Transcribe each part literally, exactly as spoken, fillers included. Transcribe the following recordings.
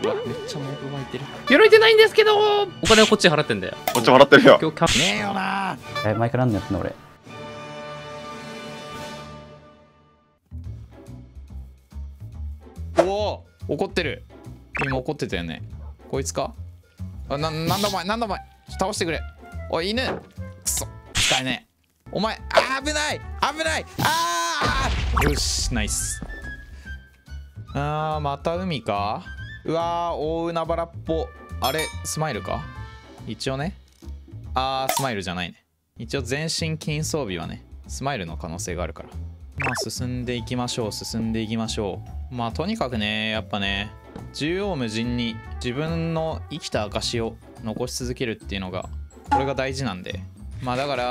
うわ、めっちゃモブ湧いてる。鎧てないんですけど、お金はこっち払ってんだよ。 こっち払ってるよ。 今日キャねえよな。 え、マイクランドやってんの俺。 おお、怒ってる。今怒ってたよね。こいつか。あ、な、なんだお前、なんだお前。倒してくれ。おい、犬。くそ、使えねえ。お前、あー、危ない危ないあー、よし、ナイス。あー、また海か。うわー、大海原っぽ。あれ、スマイルか。一応ね。あー、スマイルじゃないね。一応全身金装備はね、スマイルの可能性があるから。まあ進んでいきましょう、進んでいきましょう。まあとにかくね、やっぱね、縦横無尽に自分の生きた証を残し続けるっていうのが、これが大事なんで。まあだから、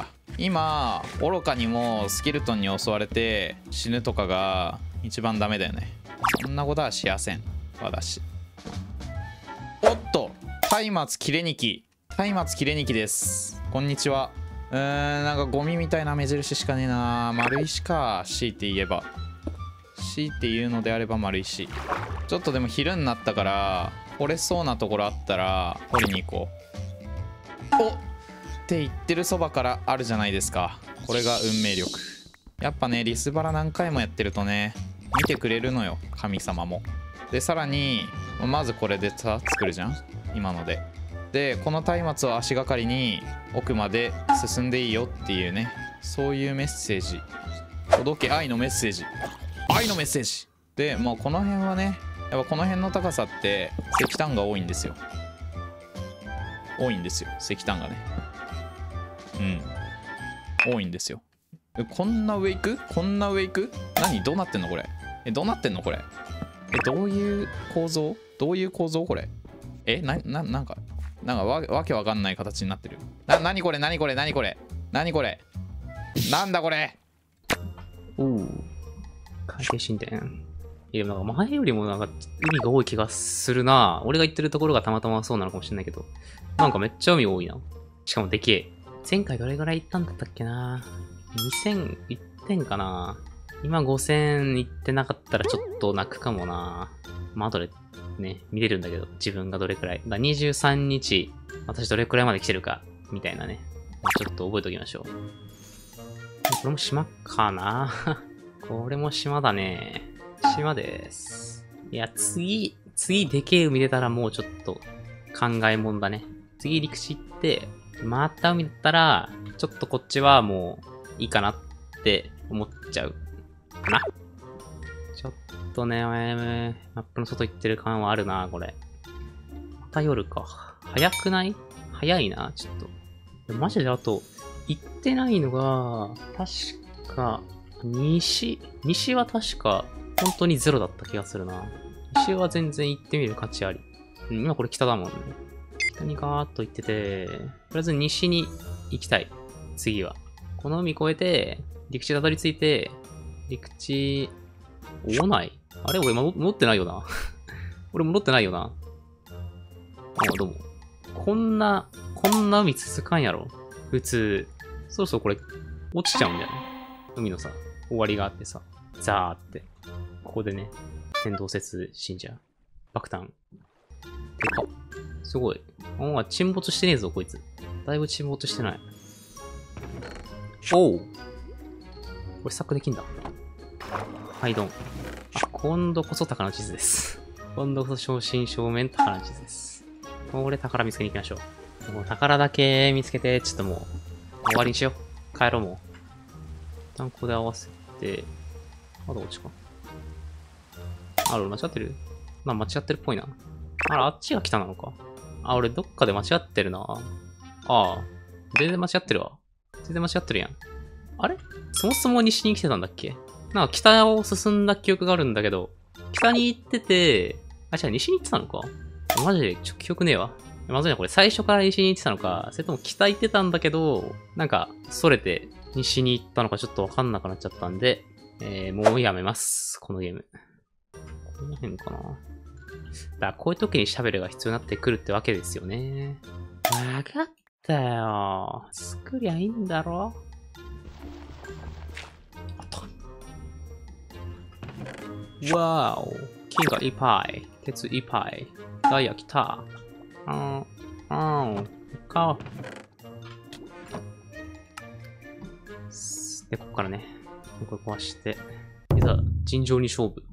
今、愚かにもスケルトンに襲われて死ぬとかが一番ダメだよね。そんなことはしやせん、私。おっと、松明切れにき。松明切れにきです。こんにちは。うーん、なんかゴミみたいな目印しかねえな。丸石か、強いて言えば。強いて言うのであれば丸石。ちょっとでも昼になったから、掘れそうなところあったら、掘りに行こう。おっって言ってるそばからあるじゃないですか。これが運命力。やっぱね、リスバラ何回もやってるとね、見てくれるのよ、神様も。で、さらに、まずこれでさ、作るじゃん今ので。で、この松明を足がかりに奥まで進んでいいよっていうね、そういうメッセージ。届け愛のメッセージ。愛のメッセージで、もうこの辺はね、やっぱこの辺の高さって石炭が多いんですよ。多いんですよ、石炭がね。うん。多いんですよ。え、こんな上行くこんな上行く何どうなってんのこれ。え、どうなってんのこれ。え、どういう構造どういう構造これ。え、な、な、なんか、なんかわ、わけわかんない形になってる。な、なにこれなにこれなにこれなにこれなんだこれ。 おお。海底神殿。いや、なんか前よりもなんか海が多い気がするな。俺が行ってるところがたまたまそうなのかもしれないけど。なんかめっちゃ海多いな。しかもでけえ。前回どれぐらい行ったんだったっけな。にせんいってんかな。今ごせん行ってなかったらちょっと泣くかもな。まあ後でね、見れるんだけど、自分がどれくらい。だにじゅうさんにち、私どれくらいまで来てるか、みたいなね。ちょっと覚えておきましょう。これも島かな。これも島だね。島です。いや、次、次でけえ海出たらもうちょっと考えもんだね。次陸地行って、また海だったら、ちょっとこっちはもういいかなって思っちゃうかな。ちょっとね、マップの外行ってる感はあるな、これ。また夜か。早くない？早いな、ちょっと。マジであと、行ってないのが、確か、西、西は確か、本当にゼロだった気がするな。西は全然行ってみる価値あり。うん、今これ北だもんね。北にガーッと行ってて、とりあえず西に行きたい。次は。この海越えて、陸地たどり着いて、陸地、おないあれ俺戻ってないよな。俺戻ってないよな。あ、どうも。こんな、こんな海続かんやろ。普通。そろそろこれ、落ちちゃうんだよね。海のさ、終わりがあってさ、ザーって。ここでね、天動説信者。爆弾。でかっ。すごい。お前沈没してねえぞ、こいつ。だいぶ沈没してない。おう。これ作できんだ。はい、どん。あ、今度こそ宝の地図です。今度こそ正真正銘宝の地図です。これ宝見つけに行きましょう。もう宝だけ見つけて、ちょっともう、終わりにしよう。帰ろうもう。一旦ここで合わせて、あ、どっちか。あ、俺間違ってる？まあ間違ってるっぽいな。あら、あっちが北なのか。あ、俺どっかで間違ってるな。ああ、全然間違ってるわ。全然間違ってるやん。あれ？そもそも西に来てたんだっけ？なんか北を進んだ記憶があるんだけど、北に行ってて、あ、違う、西に行ってたのか？マジでちょ記憶ねえわ。まずいな、これ最初から西に行ってたのか、それとも北行ってたんだけど、なんか、それて西に行ったのかちょっとわかんなくなっちゃったんで、えー、もうやめます。このゲーム。この辺かな。だからこういう時にシャベルが必要になってくるってわけですよね。わかったよ。作りゃいいんだろ。あった。わーお。 金がいっぱい。鉄いっぱい。ダイヤ来た。あー、あー、か。で、ここからね、これ壊して、いざ、尋常に勝負。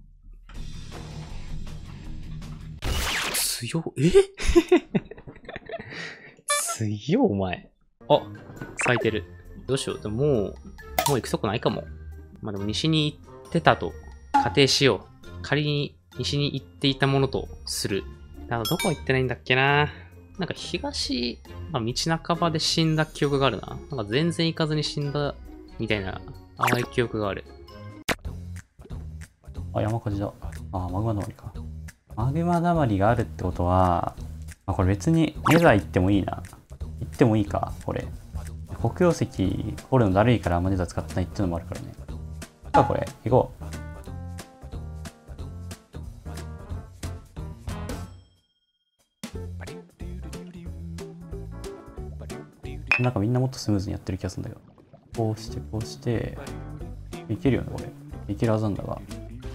強っ、え強っ、お前。あ、咲いてる。どうしよう。でももう、もう行くとこないかも。まあでも西に行ってたと仮定しよう。仮に西に行っていたものとする。だからどこ行ってないんだっけな。なんか東、まあ、道半ばで死んだ記憶があるな。なんか全然行かずに死んだみたいな淡い記憶がある。 あ、山火事だ。あ、マグマだまりか。マグマだまりがあるってことは、あ、これ別にネザー行ってもいいな。行ってもいいか、これ。黒曜石掘るのだるいからあんまネザー使ってないっていうのもあるからね。あ、これ、行こう。なんかみんなもっとスムーズにやってる気がするんだけど。こうして、こうして、いけるよね、これ。いけるはずなんだが。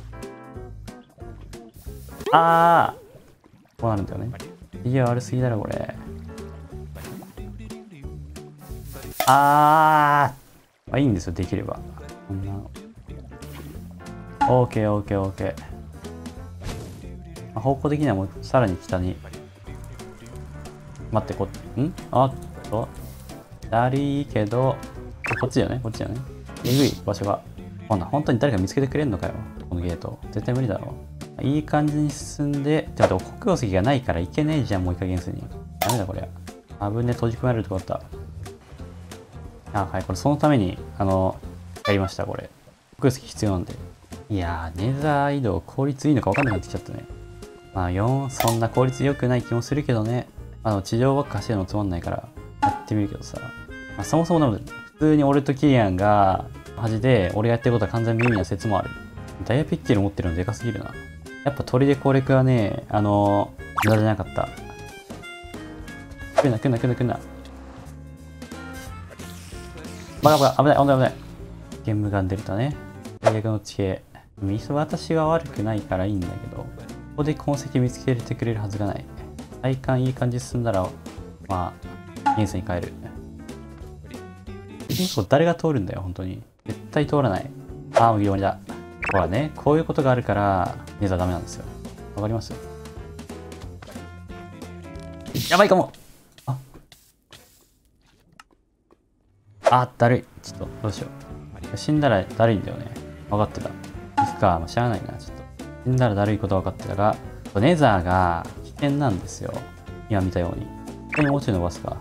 ああこうなるんだよね。いや、悪すぎだろ、これ。あーまあいいんですよ、できれば。こんな。オーケー、オーケー、オーケー。まあ、方向的にはもうさらに北に。待って、こっ、んあっと。だるいけど、こっちだよね、こっちだよね。えぐい場所が。ほんな、本当に誰か見つけてくれんのかよ、このゲート。絶対無理だろ。いい感じに進んで、ってことは黒曜石がないからいけねえじゃん、もういい加減すに。ダメだ、これ。危ね、閉じ込められるとこだった。あ、はい、これそのために、あの、やりました、これ。黒曜石必要なんで。いやー、ネザー移動効率いいのか分かんなくなってきちゃったね。まあよん、そんな効率良くない気もするけどね。あの、地上ばっか走るのつまんないから、やってみるけどさ。まあ、そもそもなので、普通に俺とキリアンが、端で、俺がやってることは完全に耳な説もある。ダイヤピッケル持ってるのでかすぎるな。やっぱ砦攻略はね、あのー、無駄じゃなかった。来んな来んな来んな来んな。バカバカ、危ない、危ない危ない。ゲームガンデルタね。大学の地形。ミス私が悪くないからいいんだけど、ここで痕跡見つけてくれるはずがない。体感いい感じ進んだら、まあ、現世に帰る。誰が通るんだよ、本当に。絶対通らない。ああ、もう終わりだ。ほらね、こういうことがあるから、ネザーダメなんですよ。わかります？やばいかも。ああ、だるい。ちょっと、どうしよう。死んだらだるいんだよね。分かってた。行くか、まあ、しゃあないな、ちょっと。死んだらだるいことは分かってたが、ネザーが危険なんですよ。今見たように。ここにもうちょい伸ばすか。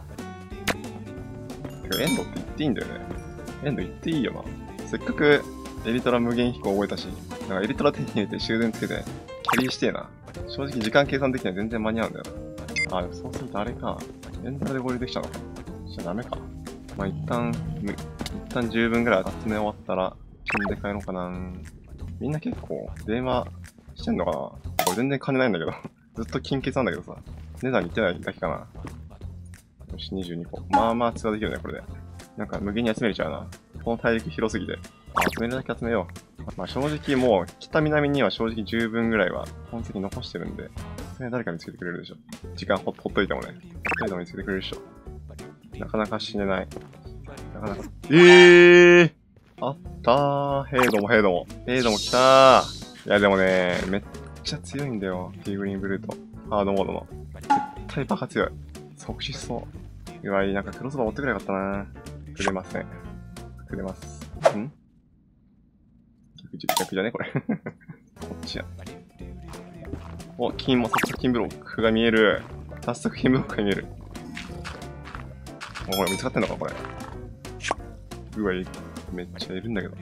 エンドって言っていいんだよね。エンド言っていいよな。せっかくエリトラ無限飛行覚えたし、なんかエリトラ手に入れて終電つけて、キャリーしてえな。正直時間計算的には全然間に合うんだよな。あ、でもそうするとあれか。エンドラで合流できちゃうのか。じゃあダメか。まあ、一旦、一旦十分ぐらい集め終わったら、死んで帰ろうかな。みんな結構、電話してんのかな。これ全然金ないんだけど。ずっと金欠なんだけどさ。ネザーに行ってないだけかな。よし、にじゅうにこ。まあまあ通話できるね、これで。なんか無限に集めれちゃうな。この大陸広すぎて。あ、集めるだけ集めよう。まあ正直もう、北南には正直十分ぐらいは痕跡残してるんで、それは誰か見つけてくれるでしょ。時間ほほっといてもね。ほっといても見つけてくれるでしょ。なかなか死ねない。なかなか。えーあったー。ヘイドもヘイドも。ヘイドも来たー。いやでもね、めっちゃ強いんだよ。ティーグリーンブルーと。ハードモードの。絶対バカ強い。即死しそう。うわい、なんかクロスバー持ってくればよかったな。くれません。くれます。ん逆じ、逆じゃねこれ。こっちや。お、金も早速金ブロックが見える。早速金ブロックが見える。お、これ見つかってんのかこれ。うわい、めっちゃいるんだけど。こ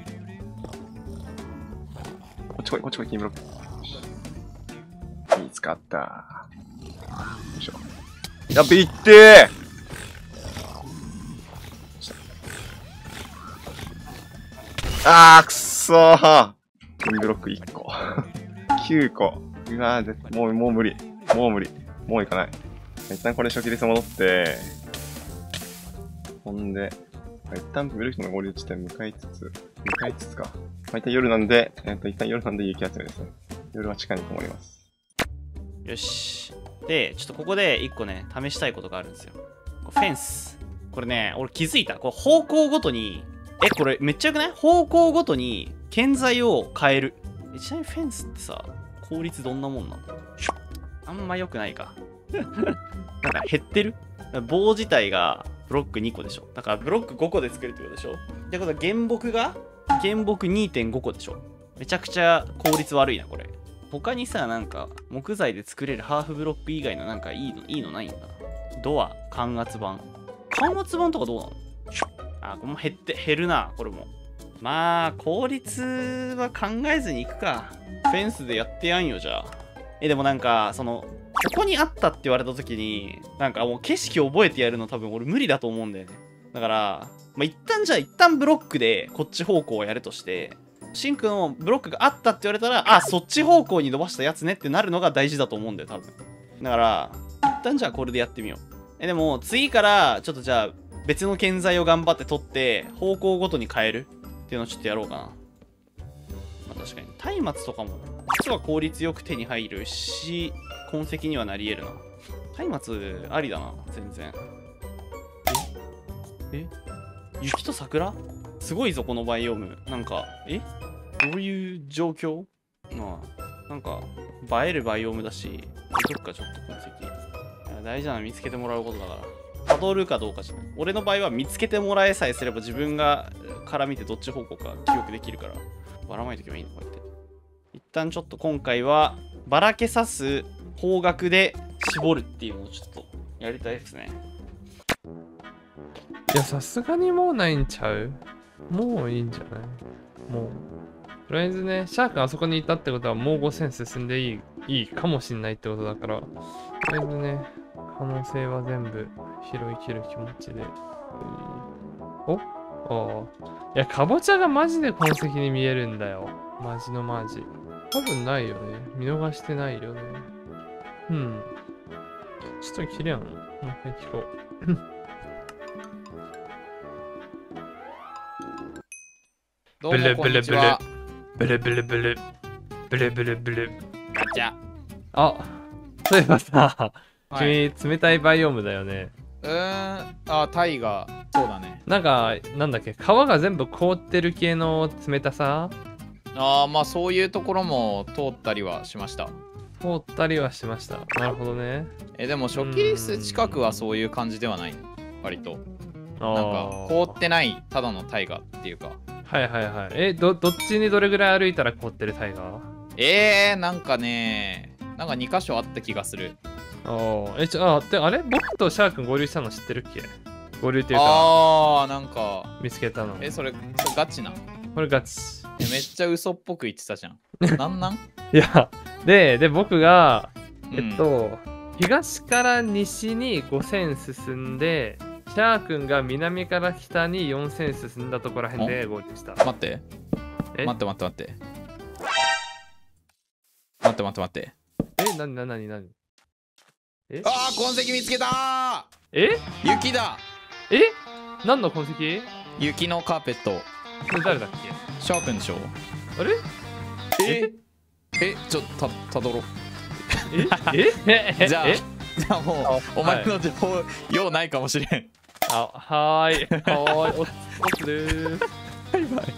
っち来い、こっち来い、金ブロック。見つかった。よいしょ。やっべ、いってーあー、くっそー。金ブロックいっこ。きゅうこ。うわー、もう、もう無理。もう無理。もういかない。一旦これ初期列戻って、ほんで、一旦ブルーキの合流地点向かいつつ、向かいつつか。まあ、一旦夜なんで、えっと、一旦夜なんで雪集めですね。 夜は地下にこもります。 よし。で、ちょっとここで一個ね、試したいことがあるんですよ。フェンス。これね、俺気づいた。これ方向ごとに、え、これめっちゃよくない？方向ごとに建材を変える。え、ちなみにフェンスってさ、効率どんなもんなの？あんま良くないか。なんか減ってる？棒自体がブロックにこでしょ。だからブロックごこで作るってことでしょ。ってことは原木が原木 にてんご 個でしょ。めちゃくちゃ効率悪いな、これ。他にさ、なんか木材で作れるハーフブロック以外のなんかいいの、いいのないんだ。ドア、感圧板。感圧板とかどうなの？あ、これも減って、減るな、これも。まあ、効率は考えずにいくか。フェンスでやってやんよ、じゃあ。え、でもなんか、その、ここにあったって言われた時に、なんかもう景色覚えてやるの多分俺無理だと思うんだよね。だから、まあ、一旦じゃあ一旦ブロックでこっち方向をやるとして、シンクのブロックがあったって言われたら、あ、そっち方向に伸ばしたやつねってなるのが大事だと思うんだよ、多分。だから、一旦じゃあこれでやってみよう。え、でも次からちょっとじゃあ別の建材を頑張って取って方向ごとに変えるっていうのをちょっとやろうかな。まあ確かに。松明とかも実は効率よく手に入るし、痕跡にはなり得るな。松明ありだな、全然。ええ雪と桜すごいぞ、このバイオーム。なんか、えどういう状況？まあ、なんか、映えるバイオームだし、どっかちょっと痕跡。いや大事なのは見つけてもらうことだから。たどるかどうかじゃない。俺の場合は見つけてもらえさえすれば自分がから見てどっち方向か記憶できるから、ばらまいとけばいいの、こうやって。一旦ちょっと今回は、ばらけさす方角で絞るっていうのをちょっとやりたいですね。 いや、さすがにもうないんちゃう？もういいんじゃない？もう。とりあえずね、シャークあそこにいたってことはもうごせん進んでいい、いいかもしんないってことだから、とりあえずね、可能性は全部拾い切る気持ちで。お？ああ。いや、かぼちゃがマジで痕跡に見えるんだよ。マジのマジ。多分ないよね。見逃してないよね。うん。ちょっと切れやん。もう一回聞こう。 どうもこんにちは。 ブルブルブルブルブルブル。 ガチャ。 あ、そういえばさ、 はい、 君冷たいバイオームだよね。 うーん、あ、タイが、そうだね。 なんか、なんだっけ、皮が全部凍ってる系の冷たさ？ ああ、まあそういうところも通ったりはしました。 通ったりはしました。なるほどね。 え、でも初期リス近くはそういう感じではない。割と。なんか、凍ってない、ただのタイガっていうか。 はいはいはい。え、ど、どっちにどれぐらい歩いたら凍ってるタイガー？ えー、なんかね、なんかに箇所あった気がする。 ああ、え、ちょ、あ、で、あれ僕とシャー君合流したの知ってるっけ？合流っていうか、 あー、なんか、 見つけたの。 え、それ、それガチな。 これガチ。 え、めっちゃ嘘っぽく言ってたじゃん。なんなん？ いや、で、で、僕が、 うん、 えっと、東から西にごせん進んで、シャー君が南から北によんせん進んだところらへんで合流した。 待って。 え待って待って待って。待って待って待って。 え、なになになになにえあー、痕跡見つけたー。 え雪だ。 え何の痕跡？ 雪のカーペット。 それ誰だっシャープンでしょ。 け？あれええ、ちょっとた、たどろ。 えええじゃあ、 えじゃあもう、お前の情報、用ないかもしれん。 あ、はーい。はーい。おつ、おつでーす。 バイバイ。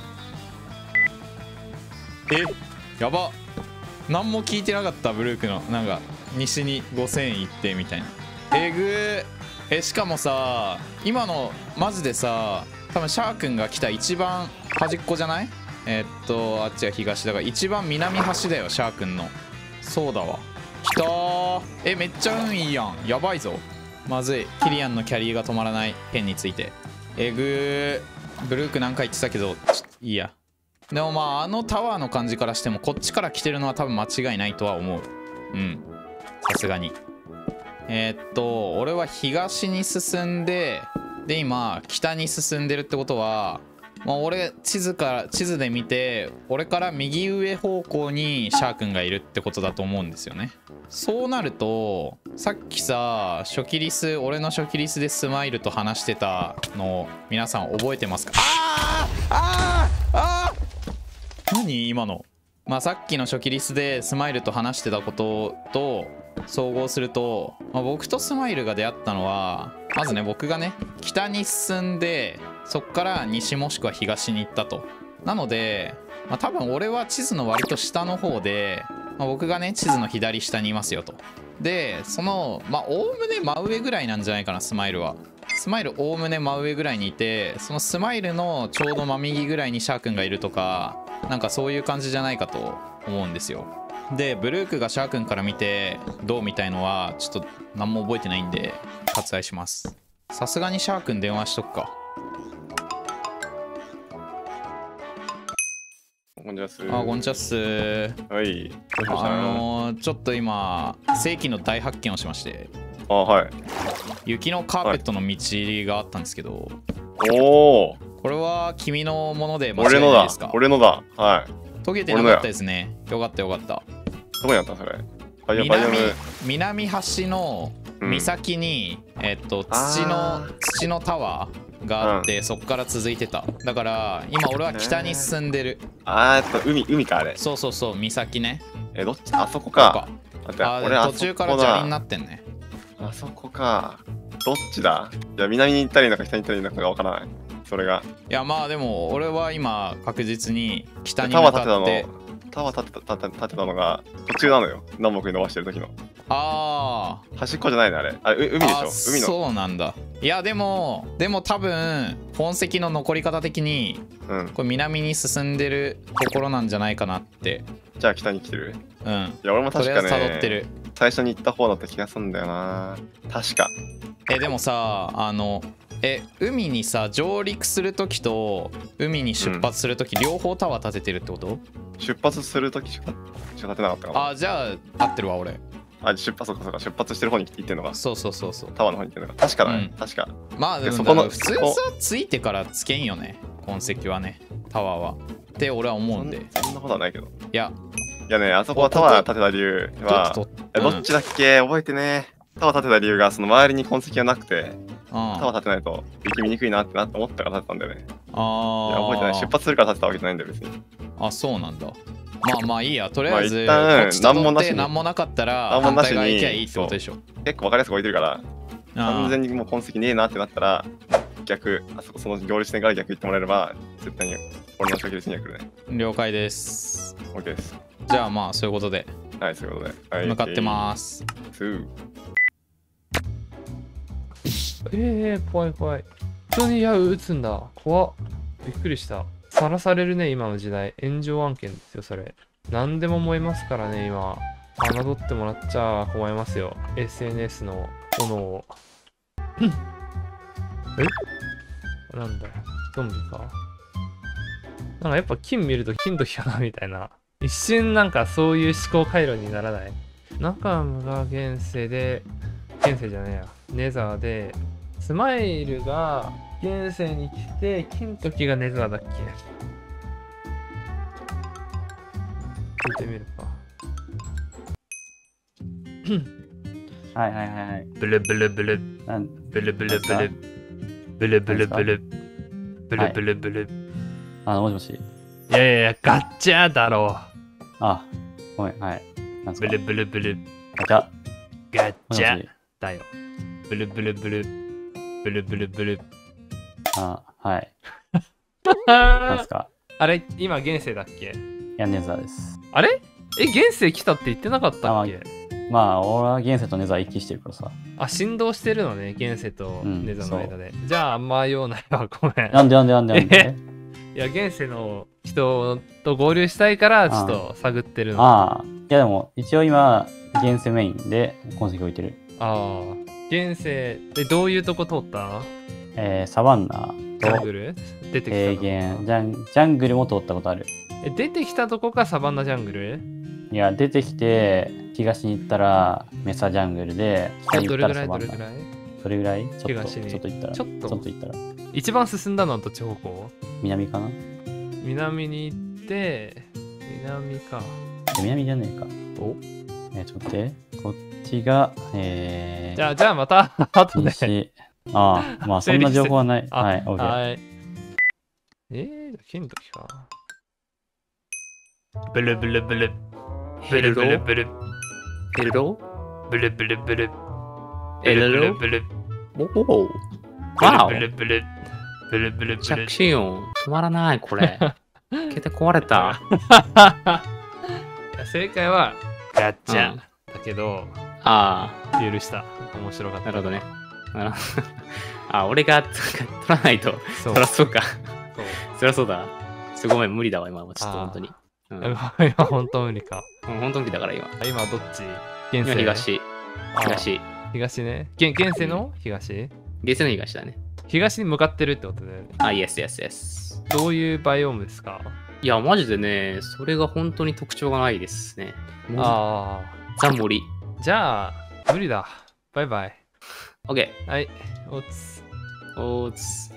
え、やば。何も聞いてなかった、ブルークの。なんか、西にごせん行ってみたいな。えぐー。え、しかもさ、今の、マジでさ、多分シャー君が来た一番端っこじゃない？えー、っと、あっちは東だから、一番南端だよ、シャー君の。そうだわ。来たー。え、めっちゃ運いいやん。やばいぞ。まずい。キリアンのキャリーが止まらない件について。えぐー。ブルーク何回言ってたけど、ちょっといいや。でもまあ、あのタワーの感じからしても、こっちから来てるのは多分間違いないとは思う。うん。さすがに。えー、っと、俺は東に進んで、で、今、北に進んでるってことは、まあ、俺、地図から、地図で見て、俺から右上方向にシャー君がいるってことだと思うんですよね。そうなると、さっきさ、初期リス、俺の初期リスでスマイルと話してたの、皆さん覚えてますか？あーあーあー何今の。 まあさっきの初期リスでスマイルと話してたことと総合すると、まあ、僕とスマイルが出会ったのはまずね、僕がね北に進んでそっから西もしくは東に行ったと。なので、まあ、多分俺は地図の割と下の方で、まあ、僕がね地図の左下にいますよと。でそのまあおおむね真上ぐらいなんじゃないかな、スマイルは。スマイルおおむね真上ぐらいにいて、そのスマイルのちょうど真右ぐらいにシャークンがいるとか、なんかそういう感じじゃないかと思うんですよ。でブルークがシャークンから見てどうみたいのはちょっと何も覚えてないんで割愛します。さすがにシャークン電話しとくか。 こんにちはっす。 あ、こんにちはっす。 はい。どうしました？ あのー、ちょっと今世紀の大発見をしまして、 あ、はい。 雪のカーペットの道があったんですけど、 おお。 これは君のもので間違俺のだいないですか？。 俺のだ。はい。 溶けてなかったですね。よかったよかった。 どこにあったそれ？バイオバイオ南ム。 南端の岬に、うん、えっと土の土のタワーがあって、うん、そこから続いてた。だから今俺は北に進んでる。 あーっと海海かあれ。 そうそうそう岬ね。 えどっち？あそこか。 あ俺途中から砂利になってんね。 あそこか。どっちだ？いや南に行ったらいいのか北に行ったらいいのかがわからない。それが。いやまあでも俺は今確実に北に向かって。タワー建てたの。 タワー建てた建てたのが途中なのよ。南北に伸ばしてる時の。 ああ。 端っこじゃないのあれ。あれ海でしょ。海の。 そうなんだ。いやでもでも多分痕跡の残り方的に、うん、これ南に進んでるところなんじゃないかなって。 じゃあ北に来てる？ うん。いや俺も確かね。 とりあえず辿ってる。 最初に行った方だった気がするんだよな。確か。 えでもさあのえ海にさ上陸するときと海に出発するとき、うん、両方タワー建ててるってこと？ 出発するときしか建てなかったかな。 あじゃあ合ってるわ俺。 あ出発そうかそうか出発してる方に行ってんのか。 そうそうそうそう。 タワーの方に行ってんのか。確かだね、うん、確か。 まあでもそこの普通さついてからつけんよね痕跡はねタワーはって俺は思うんで。 そんなことはないけど。 いやいやねあそこはタワー建てた理由はどっ,、うん、どっちだっけ覚えてね。タワー建てた理由がその周りに痕跡がなくて、タワー建てないと行き見にくいなってなって思ったから建てたんだよね。ああ。いや覚えてない。出発するから建てたわけじゃないんだよ別に。 あそうなんだ。まあまあいいやとりあえず、まあ、一旦何もなしに何もなかったら反対側行きゃいいってことでしょ。 結構分かりやすく置いてるから完全にもう痕跡ねえなってなったら逆あそこその行列点から逆行ってもらえれば絶対に俺の初期列には来るね。 了解です。 OK です。 じゃあまあそういうことではいそういうことで、はい、 向かってます。 えー、怖い怖い。普通に矢撃つんだ。怖っ。びっくりした。さらされるね、今の時代。炎上案件ですよ、それ。何でも燃えますからね、今。侮ってもらっちゃ困りますよ。エスエヌエス の炎を。えなんだよ。ゾンビか。なんかやっぱ金見ると金時かな、みたいな。一瞬なんかそういう思考回路にならない。中村が現世で、現世じゃねえや。ネザーで、スマイルが現世に来て、金時がネザーだっけ？聞いてみるか。 はいはいはいはい。 ブルブルブル。 なんブルブルブル。ブルブルブル。ブルブルブル。 あの、もしもし。 いやいやいや、ガッチャーだろう。あ、ごめん、はい。なんすか？ ブルブルブル。 ガチャ。 ガッチャだよ。ブルブルブル。ブルブルブル。 あ、はい。なんすか？ あれ今現世だっけ？ いや、ネザーです。 あれえ、現世来たって言ってなかったっけ？ まあ、俺は現世とネザー一気してるからさ。 あ、振動してるのね、現世とネザーの間で。うん、じゃあ、あんま用ないわ、ごめん。 なんでなんでなんでなんでいや、現世の人と合流したいから、ちょっと探ってるの。 ああ。いや、でも、一応今、現世メインで痕跡置いてる。 ああ。現世でどういうとこ通ったの？ えー、サバンナとジャングル出てきた平原ジャン、ジャングルも通ったことある。 え、出てきたとこがサバンナジャングル？ いや、出てきて、東に行ったらメサジャングルで、 北に行ったらサバンナ。どれぐらいどれぐらいちょっと、 東にちょっと行ったら。 ちょっとちょっと行ったら。 一番進んだのはどっち方向？ 南かな？ 南に行って、南か。 南じゃねえか。 おえー、ちょっと待って。こっちが、えー、 じゃあ、じゃあまた、後で。 ああ、まあそんな情報はない。はい、OK。 はい。えー、金時か。 ブルブルブル。 ヘルロブルブル。 ヘルロブルブルブル。 エルロブルおおわおブルブルブルブルブル。 着信音止まらない、これ。携帯壊れた。 いや正解はガッチャ、 うんだけどあ許した。面白かっあ、 た。 なるほどね。なるほどあ、俺が取らないと。 そうそりゃそうか。 そうそりゃそうだ。すごい無理だわ、今は。ちょっとあー本当に。うん、 今本当無理か。 うん本当無理だから今。 今どっち？ 今現世。 東。 あー東。 東ね。現現世の東？ ゲスの東だね。 東に向かってるってことだよね。 あ、イエスイエスイエス。 どういうバイオームですか？ いや、マジでね、それが本当に特徴がないですね。もうあザ・森。 あ。じゃあ、無理だ。バイバイ。 オッケはい。おつ。 ー。おーつ。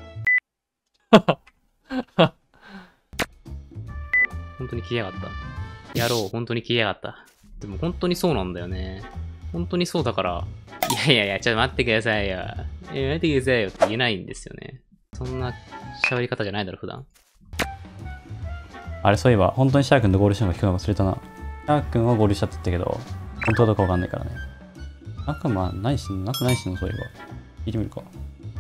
本当に消えやがった。やろう、本当に消えやがった。でも本当にそうなんだよね。本当にそうだから、いやいやいや、ちょっと待ってくださいよ。え、待ってくださいよって言えないんですよね。そんな喋り方じゃないだろ、普段。 あれ、そういえば、本当にシャー君と合流したのか聞くの忘れたな。シャー君は合流したって言ったけど、本当はどうかわかんないからね。なんかまあ、ないし、なくないしの、そういえば。聞いてみるか。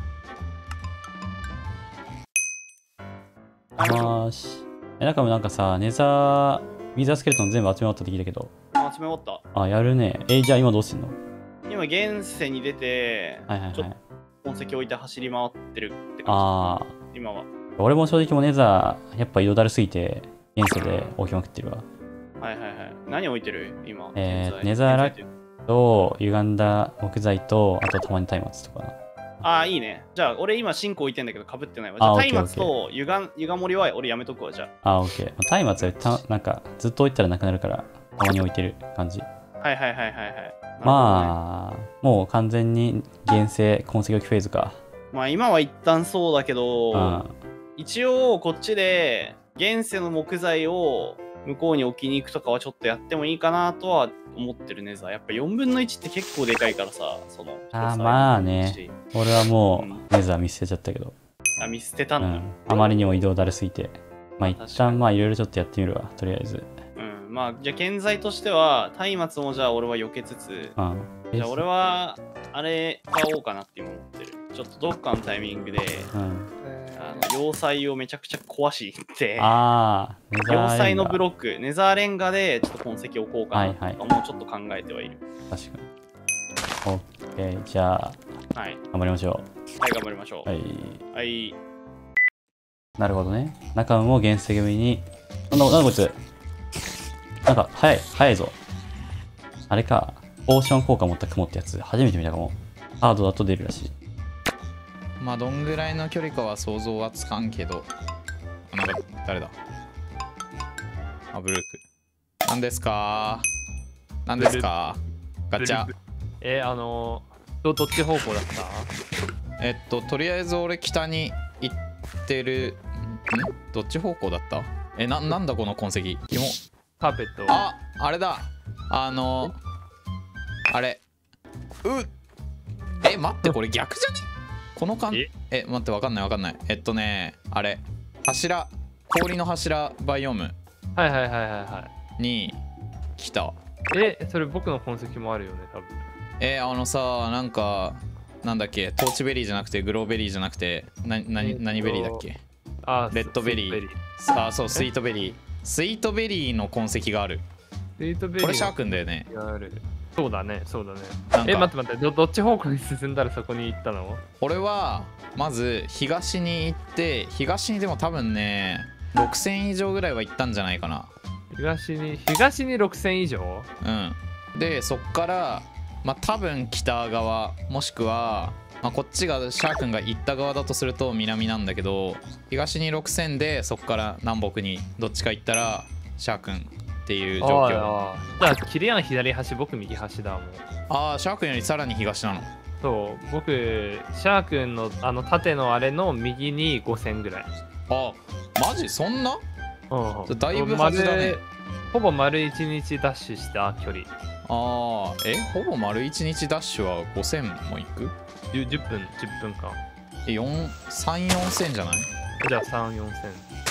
まーし。え、なんかなんかさ、ネザー、ウィザースケルトン全部集め終わったって聞いたけど。 あ、集め終わった。 あ、やるね。え、じゃあ今どうしてんの？ 今、現世に出て、 はいはいはいちょっ。と痕跡置いて走り回ってるって感あじ。今は。 ー、俺も正直もうネザー、やっぱ移動だるすぎて、現世で置きまくってるわ。 はいはいはい。何置いてる今。 えー現在ネザーラ現在ってと、歪んだ木材と、あとたまに松明とかな。 ああ、いいね。じゃあ、俺今、シンク置いてんだけど、かぶってないわ。じあゃあ、 オッケー松明とゆがゆが盛りは俺やめとくわ、じゃあ、オッケー。松明はたなんかずっと置いたらなくなるから、たまに置いてる感じ。 あ。はいはいはいはいはい。 まあ、もう完全に現世痕跡置きフェーズか。 あ。まあ、今は一旦そうだけど、 うん。 一応、こっちで、現世の木材を向こうに置きに行くとかはちょっとやってもいいかなとは思ってるね、ざ。やっぱよんぶんのいちって結構でかいからさ、その。 あーまあね俺はもうんうネザー見捨てちゃったけど。 あ、見捨てたの、 うん。あまりにも移動だるすぎて。まあ一確かに旦まあいろいろちょっとやってみるわ、とりあえず。 うん。まあ、じゃあ、建材としては、松明もじゃあ俺は避けつつ、 うん。 じゃあ俺は、あれ買おうかなって今思ってる。ちょっとどっかのタイミングで、 うん。 あの要塞をめちゃくちゃ壊しに行って、 あー、ネザーレンガ要塞のブロック、ネザーレンガでちょっと痕跡置こうかなとか、 はいはもうちょっと考えてはいる。 確かに。オッケー、じゃあ、 はい。 頑張りましょはい、頑張りましょう。 う。 はい。 はい。 なるほどね。中も原石組に。なんだ、なんだこいつ。なんか、早い、早いぞ。あれか。ポーション効果持った雲ってやつ、初めて見たかも。ハードだと出るらしい。 まあどんぐらいの距離かは想像はつかんけど。あ、なんか誰だ？あ、ブルーク。何ですか？何ですか？ガチャ。 えー、あのー、どどっち方向だったえっととりあえず俺北に行ってる。ん？どっち方向だった？え、な、なんだこの痕跡。キモ。 カーペット。 あ、あれだ。あのあれ。うえ、待って、これ逆じゃね？この感じ。え、待って、わかんないわかんない。えっとね、あれ。柱。氷の柱バイオームはいはいはいはいはに来た。 い。え、それ僕の痕跡もあるよね、多分。 えー、あのさ、なんか、なんだっけ、トーチベリーじゃなくて、グローベリーじゃなくて、な、なに、何ベリーだっけ？ あ、 レッドベリースイートベリー。 あ、そう、スイートベリー。スイートベリーの痕跡がある。 スイートベリー。 これシャークんだよね。 ある。そうだね、そうだね。 なんかえ、待って待って、どどっち方向に進んだらそこに行ったの？ 俺はまず東に行って東にでも多分ねろくせん以上ぐらいは行ったんじゃないかな。 東に、東にろくせん以上？ うんでそっからまあ多分北側もしくは、まあ、こっちがシャー君が行った側だとすると南なんだけど東にろくせんでそっから南北にどっちか行ったらシャー君っていう状況。 ああ。じゃあ、キリアン左端、僕右端だもん。 ああシャー君よりさらに東なの。 そう、僕、シャー君のあの縦のあれの右にごせんぐらい。 あマジそんな？ うん。 だいぶ端だね。 丸ほぼ丸いちにちダッシュした距離。 ああえほぼ丸いちにちダッシュはごせんも行く？ じゅっぷん、じゅっぷん間。 えよん、さん、よんせんじゃない？ じゃあさん、よんせん。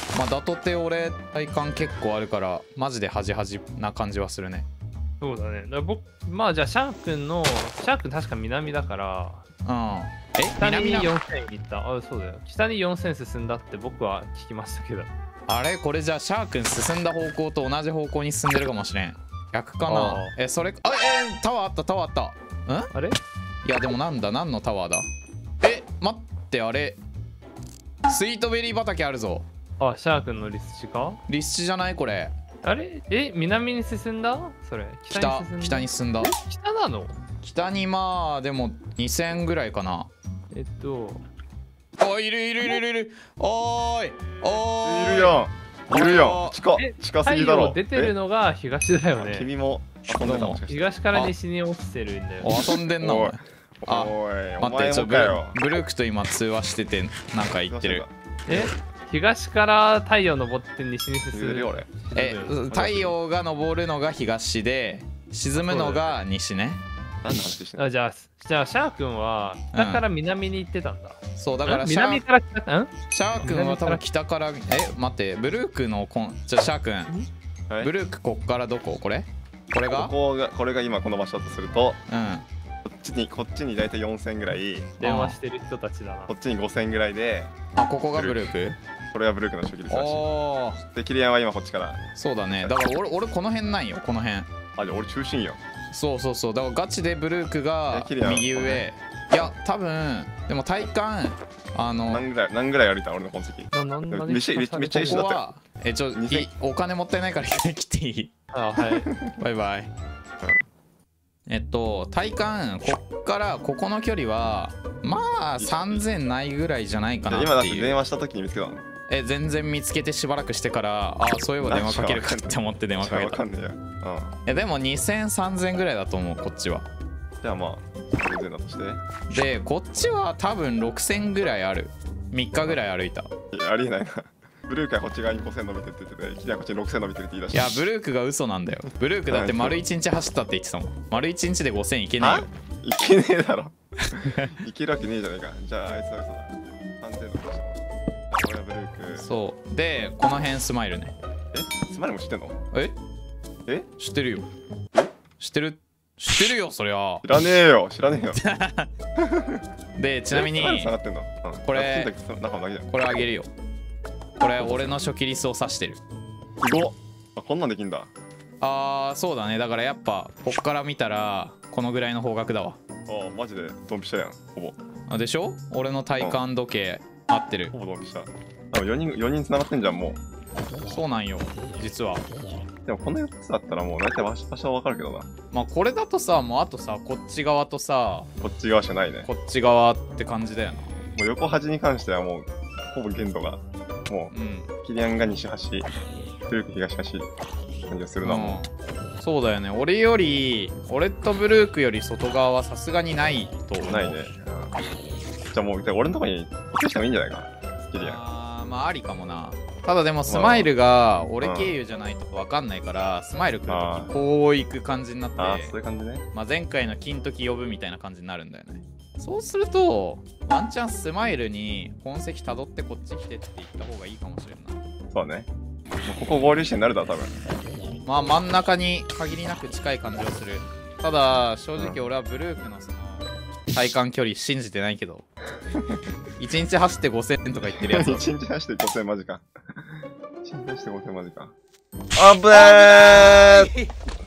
まあだとて俺体感結構あるからマジで端端な感じはするね。 そうだね。だから僕、まあじゃあシャークの、シャーク確か南だから、 うんえ北に南なよんせん行った。あ、そうだよ。北によんせん進んだって僕は聞きましたけど。 あれこれじゃあシャークン進んだ方向と同じ方向に進んでるかもしれん。逆かあな。 あえそれあえタワーあったタワーあったんあれいやでもなんだ何のタワーだ。え待ってあれスイートベリー畑あるぞ。 あ、シャークのリスチか立地じゃないこれ。 あれえ、南に進んだそれ。 北に進んだ北に進んだ。 北なの北にまあでもにせんぐらいかな。 えっと、 あいるいるいるいるいる。おーいおーいいるやんいるやんあー近え近す太ぎだろ陽出てるのが東だよえね。 君も遊んでたもしかして東から西に落ちてるんだよおね。 遊んでんなおおい前。あおいお待って前ちょブルもかよブルークと今通話しててなんか言ってる。 え東から太陽昇って西に進む。 言うるよ俺え太陽が昇るのが東で沈むのが西ね。 何の話してんのあ、じゃあ、じゃあシャー君は北から南に行ってたんだ。 そうだからんシャー南から北んシャー君は多分北からえ待ってブルークのこんじゃあシャー君はいブルークこっからどここれこれこがこがこれが今この場所だとするとうんこっちにこっちに大体よんせんぐらい電話してる人たちだなこ。っちにごせんぐらいであここがブルークこれがブルークの初期率らしおーいでキリアンは今こっちからそうだねだから俺俺この辺なんよこの辺あじゃあ俺中心よそうそうそうだからガチでブルークがえキリアン右上いや多分でも体感あの何ぐらい何ぐらい歩いた俺の痕跡ななんめっちゃめっちゃめっちゃ一緒だったよここはえちょにせんいお金もったいないから来ていいあ、はい。 バイバイえっと体感こっからここの距離はまあさんぜんないぐらいじゃないかなって今だっていう電話した時に見つけたのえ全然見つけてしばらくしてからあそういえば電話かけるかって思って電話かけたわかんねえようんえでもにせんさんぜんぐらいだと思うこっちはじゃあまあ全然だとしてでこっちは多分ろくせんぐらいあるみっかぐらい歩いたいやありえないなブルークはこっち側にごせん伸びてって言っててキリアンこっちにろくせん伸びてるって言い出していやブルークが嘘なんだよブルークだって丸いちにち走ったって言ってたもん丸いちにちでごせんいけねえよいけねえだろいけるわけねえじゃねえかじゃああいつは嘘だ安定度としてこれはブルークそうでこの辺スマイルねえスマイルも知ってんのええ知ってるよ知ってる知ってるよそりゃ知らねえよ知らねえよでちなみにスマイル下がってんの、うん、 これやってんだけど中のだけじゃんこれあげるよこれ俺の初期リスを指してるすごっあこんなんできんだあーそうだねだからやっぱこっから見たらこのぐらいの方角だわあマジでドンピシャやんほぼあでしょ俺の体感時計合ってるほぼドンピシャあよにんよにん繋がってんじゃんもそうなんよ実はうでもこのよっつだったらもう大体場所場所はわかるけどなまあこれだとさもうあとさこっち側とさこっち側しかないねこっち側って感じだよなもう横端に関してはもうほぼ限度がもうんうキリアンが西端ブルーク東端感じがするなもうんそうだよね俺より俺とブルークより外側はさすがにないと思ううないね、うんじゃあもう俺のとこに落としてもいいんじゃないかキリアンあーまあありかもなただでもスマイルが俺経由じゃないと分かんないからスマイル来るあーときこう行く感じになってああそういう感じねまあ、前回の金時呼ぶみたいな感じになるんだよねそうするとワンチャンスマイルに痕跡たどってこっち来てって言った方がいいかもしれんなそうねもうここ合流してになるだろ多分まあ真ん中に限りなく近い感じはするただ正直俺はブルークのその体感距離信じてないけどいちにち走ってごせんとか言ってるやつは一日走ってごせんマジか一日走ってごせんマジかあぶねー